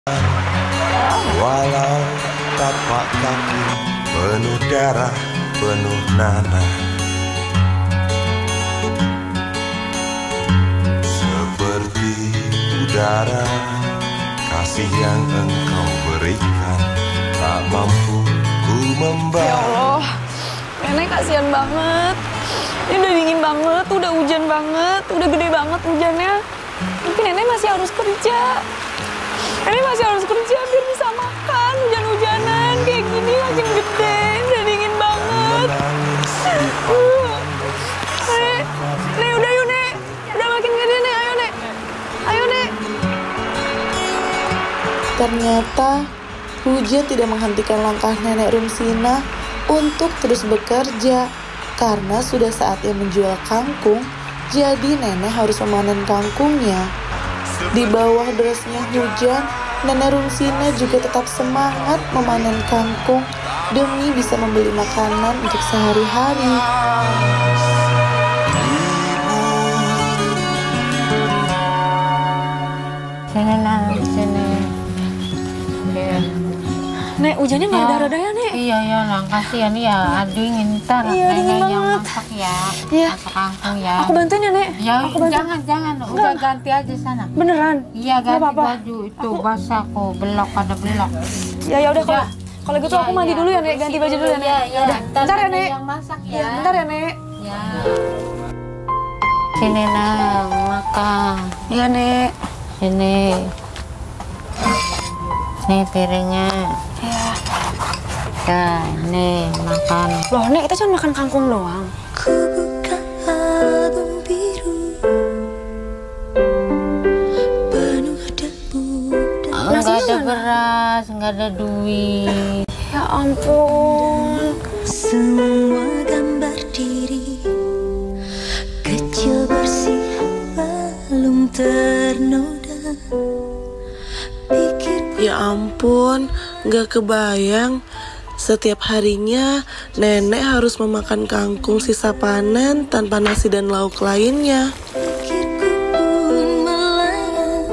Walau tapak kaki penuh darah, penuh nanah, seperti udara, kasih yang engkau berikan tak mampu ku membalas. Ya Allah, nenek kasihan banget. Ini udah dingin banget, udah hujan banget, udah gede banget hujannya. Tapi nenek masih harus kerja. Nenek masih harus kerja biar bisa makan. Hujan-hujanan kayak gini makin gede, udah dingin banget. Nek, udah yuk Nek. Udah makin gede Nek, ayo Nek. Ayo Nek. Ternyata hujan tidak menghentikan langkah Nenek Rumsina untuk terus bekerja. Karena sudah saatnya menjual kangkung, jadi nenek harus memanen kangkungnya. Di bawah derasnya hujan, Nenek Rumsina juga tetap semangat memanen kangkung demi bisa membeli makanan untuk sehari-hari. Sini nak, sini. Nek, hujannya nggak ada reda ya Nek? Iya ya, lah kasihan ya. Dingin ntar. Iya, dingin yang banget. masak ya. Iya. Masak kangkung ya. Aku bantuin ya Nek? Ya, aku bantuin. jangan. Udah ganti aja sana. Beneran? Iya, Nggak ganti apa-apa. baju itu basah kok, belok ada belok. Ya udah kalau gitu aku mandi dulu ya Nek, ganti baju dulu ya Nek. Iya. Udah, bentar ya Nek. Yang masak ya. Ya, bentar ya Nek. Ya. Sini nak, makan. Iya Nek. Sini. Nih piringnya. Iya. Nah, nih makan. Loh Nek, kita cuma makan kangkung doang. Ku buka album biru penuh debu dan Nggak ada beras, nggak ada duit. Ya ampun. semua gambar diri kecil bersih belum ternoda. Ya ampun, gak kebayang. Setiap harinya nenek harus memakan kangkung sisa panen tanpa nasi dan lauk lainnya. Pikirku pun melayang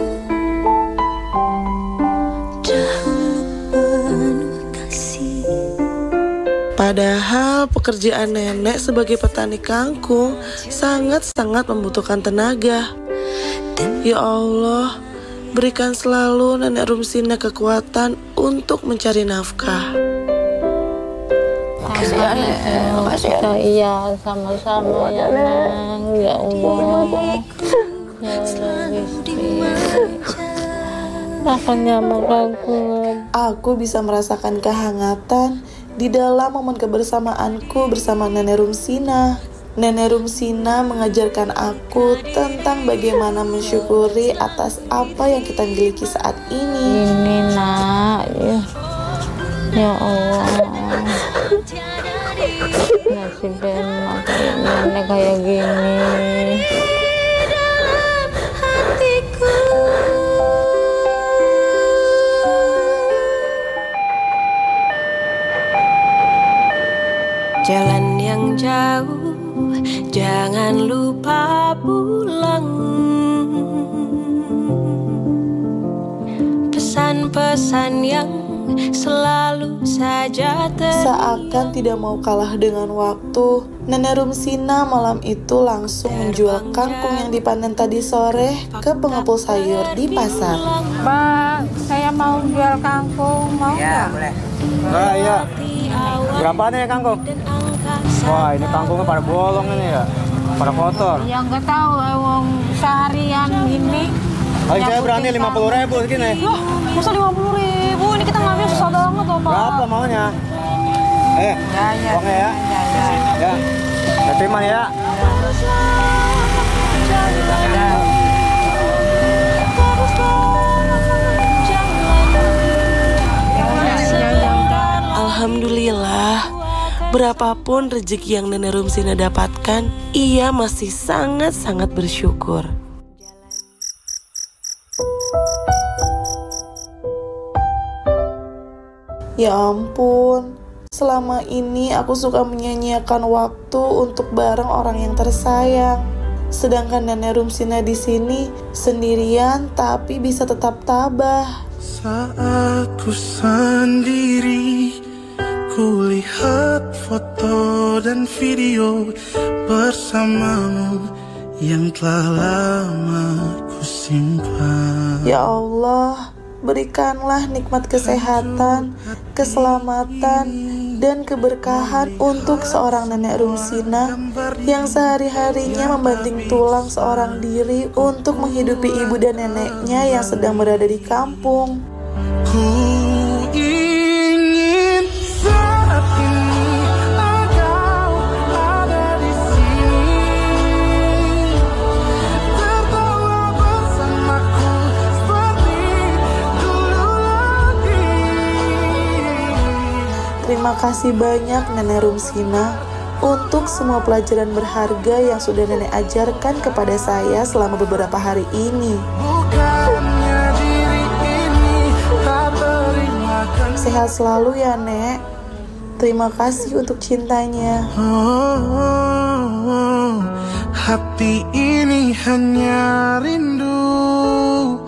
dahulu penuh kasih. Padahal pekerjaan nenek sebagai petani kangkung sangat-sangat membutuhkan tenaga. Ya Allah, berikan selalu Nenek Rumsina kekuatan untuk mencari nafkah. Makasih ya. Iya, sama-sama ya Nang. Ya Allah. Ya Allah, Gusti. Makannya makanku. Aku bisa merasakan kehangatan di dalam momen kebersamaanku bersama Nenek Rumsina. Nenek Rumsina mengajarkan aku tentang bagaimana mensyukuri atas apa yang kita miliki saat ini. Ini nak, ya Allah. Nasib emak kayak nenek kayak gini. Jalan yang jauh, jangan lupa pulang. Pesan-pesan yang selalu saja Seakan tidak mau kalah dengan waktu, Nenek Rumsina malam itu langsung menjual kangkung yang dipanen tadi sore ke pengepul sayur di pasar. Mbak, saya mau jual kangkung, mau nggak? Boleh. Nah, iya. Berapa nih kangkung? Wah, ini kangkungnya pada bolong ini ya, pada kotor. Ya nggak tahu, wong seharian gini. Paling saya berani 50.000 segini. Loh, masa 50.000? Ini kita ngambil susah banget loh Pak. Berapa maunya? Uangnya ya. Ya, saya terima ya. Alhamdulillah, berapapun rezeki yang Nenek Rumsina dapatkan, ia masih sangat-sangat bersyukur. Ya ampun, selama ini aku suka menyanyiakan waktu untuk bareng orang yang tersayang. Sedangkan Nenek Rumsina di sini sendirian tapi bisa tetap tabah. Saat ku sendiri, kulihat foto dan video bersamamu yang telah lama ku simpan. Ya Allah, berikanlah nikmat kesehatan, keselamatan, dan keberkahan untuk seorang nenek Rumsina yang sehari-harinya membanting tulang seorang diri untuk menghidupi ibu dan neneknya yang sedang berada di kampung. Ku ingin saat ini engkau ada di sini, tertawa bersamaku seperti dulu lagi. Terima kasih banyak Nenek Rumsina untuk semua pelajaran berharga yang sudah nenek ajarkan kepada saya selama beberapa hari ini. Bukannya diri ini tak terima kasih. Sehat selalu ya, Nek. Terima kasih untuk cintanya. Hati ini hanya rindu